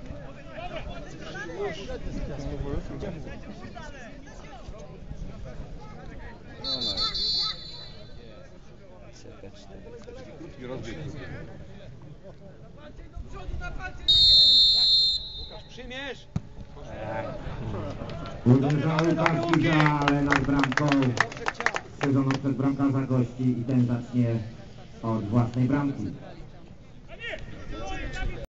Uderzały Bartkiza, ale nad bramką sezonu przez bramkarza gości i ten zacznie od własnej bramki.